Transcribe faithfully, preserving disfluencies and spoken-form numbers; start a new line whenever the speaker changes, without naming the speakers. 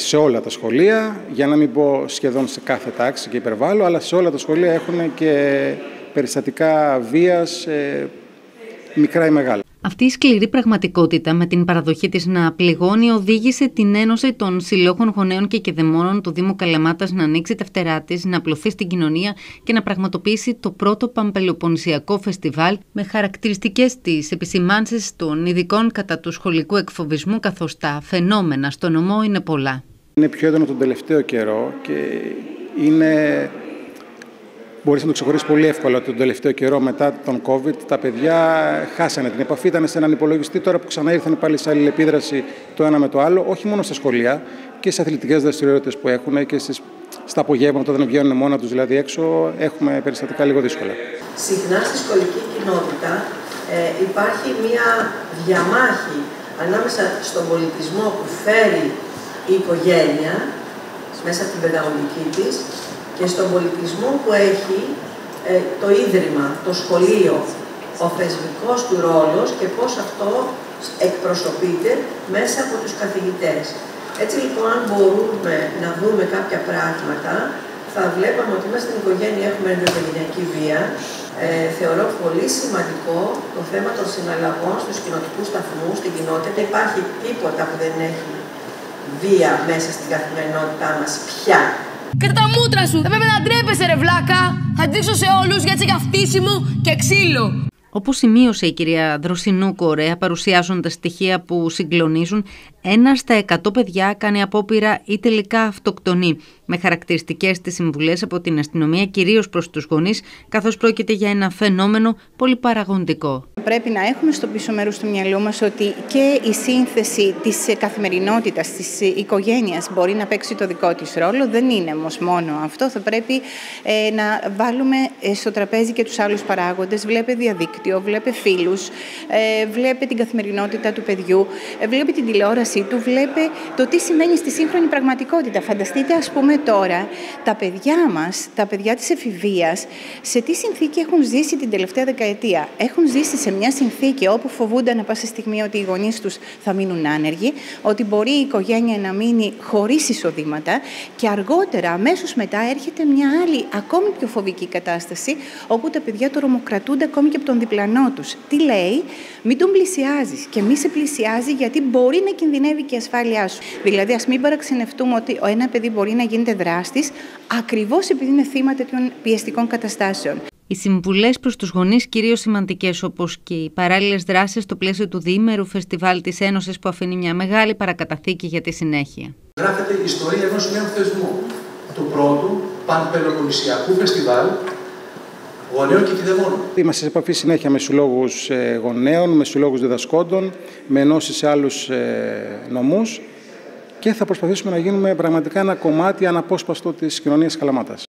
σε όλα τα σχολεία, για να μην πω σχεδόν σε κάθε τάξη και υπερβάλλω, αλλά σε όλα τα σχολεία έχουν και περιστατικά βίας, ε, μικρά ή μεγάλα.
Αυτή η σκληρή πραγματικότητα με την παραδοχή της να πληγώνει οδήγησε την Ένωση των Συλλόγων Γονέων και Κηδεμόνων του Δήμου Καλαμάτας να ανοίξει τα φτερά της, να απλωθεί στην κοινωνία και να πραγματοποιήσει το πρώτο Παμπελοποννησιακό φεστιβάλ με χαρακτηριστικές τις επισημάνσεις των ειδικών κατά του σχολικού εκφοβισμού, καθώς τα φαινόμενα στο νομό είναι πολλά.
Είναι πιο έντονο τον τελευταίο καιρό και είναι... Μπορείς να το ξεχωρίσεις πολύ εύκολα ότι τον τελευταίο καιρό μετά τον COVID τα παιδιά χάσανε την επαφή, ήταν σε έναν υπολογιστή. Τώρα που ξανά ήρθαν πάλι σε αλληλεπίδραση το ένα με το άλλο, όχι μόνο στα σχολεία και στις αθλητικές δραστηριότητες που έχουν και στις, στα απογεύματα όταν βγαίνουν μόνα τους δηλαδή έξω, έχουμε περιστατικά λίγο δύσκολα.
Συχνά στη σχολική κοινότητα ε, υπάρχει μια διαμάχη ανάμεσα στον πολιτισμό που φέρει η οικογένεια μέσα από την παιδαγωγική της και στον πολιτισμό που έχει ε, το ίδρυμα, το σχολείο, ο θεσμικός του ρόλος και πώς αυτό εκπροσωπείται μέσα από τους καθηγητές. Έτσι λοιπόν, αν μπορούμε να δούμε κάποια πράγματα, θα βλέπαμε ότι μέσα στην οικογένεια έχουμε ενδοοικογενειακή βία. Ε, θεωρώ πολύ σημαντικό το θέμα των συναλλαγών στους κοινοτικούς σταθμούς, στην κοινότητα. Δεν υπάρχει τίποτα που δεν έχει βία μέσα στην καθημερινότητά μας πια.
Κράτα τα μούτρα σου! Θα πρέπει να ντρέπεσαι ρε βλάκα! Θα δείξω σε όλους γιατί για φτύσιμο και ξύλο!
Όπως σημείωσε η κυρία Δροσινούκου ωραία, παρουσιάζοντας στοιχεία που συγκλονίζουν, ένα στα εκατό παιδιά κάνει απόπειρα ή τελικά αυτοκτονεί, με χαρακτηριστικές τις συμβουλές από την αστυνομία, κυρίως προς τους γονείς, καθώς πρόκειται για ένα φαινόμενο πολυπαραγοντικό.
Πρέπει να έχουμε στο πίσω μέρος του μυαλού μας ότι και η σύνθεση της καθημερινότητας, της οικογένειας μπορεί να παίξει το δικό της ρόλο. Δεν είναι όμως μόνο αυτό. Θα πρέπει ε, να βάλουμε στο τραπέζι και τους άλλους παράγοντες. Βλέπε διαδίκτυο, βλέπε φίλους, ε, βλέπε την καθημερινότητα του παιδιού, ε, βλέπε την τηλεόρασή του, βλέπε το τι σημαίνει στη σύγχρονη πραγματικότητα. Φανταστείτε, ας πούμε, τώρα τα παιδιά μας, τα παιδιά της εφηβείας, σε τι συνθήκη έχουν ζήσει την τελευταία δεκαετία. Έχουν ζήσει σε μια συνθήκη όπου φοβούνται ανά πάσα στιγμή ότι οι γονείς τους θα μείνουν άνεργοι, ότι μπορεί η οικογένεια να μείνει χωρίς εισοδήματα και αργότερα, αμέσως μετά, έρχεται μια άλλη, ακόμη πιο φοβική κατάσταση, όπου τα παιδιά τρομοκρατούνται ακόμη και από τον διπλανό τους. Τι λέει? Μην τον πλησιάζεις και μη σε πλησιάζει γιατί μπορεί να κινδυνεύει και η ασφάλειά σου. Δηλαδή, ας μην παραξενευτούμε ότι ένα παιδί μπορεί να γίνεται δράστης ακριβώς επειδή είναι θύμα τέτοιων πιεστικών καταστάσεων.
Οι συμβουλές προς τους γονείς κυρίως σημαντικές, όπως και οι παράλληλες δράσεις στο πλαίσιο του διήμερου φεστιβάλ της Ένωσης που αφήνει μια μεγάλη παρακαταθήκη για τη συνέχεια.
Γράφεται η ιστορία ενός νέου θεσμού, του πρώτου Πανπελοποννησιακού φεστιβάλ γονέων και κηδεμόνων.
Είμαστε σε επαφή συνέχεια με συλλόγους γονέων, με συλλόγους διδασκόντων, με ενώσεις σε άλλους νομούς και θα προσπαθήσουμε να γίνουμε πραγματικά ένα κομμάτι αναπόσπαστο της κοινωνίας Καλαμάτας.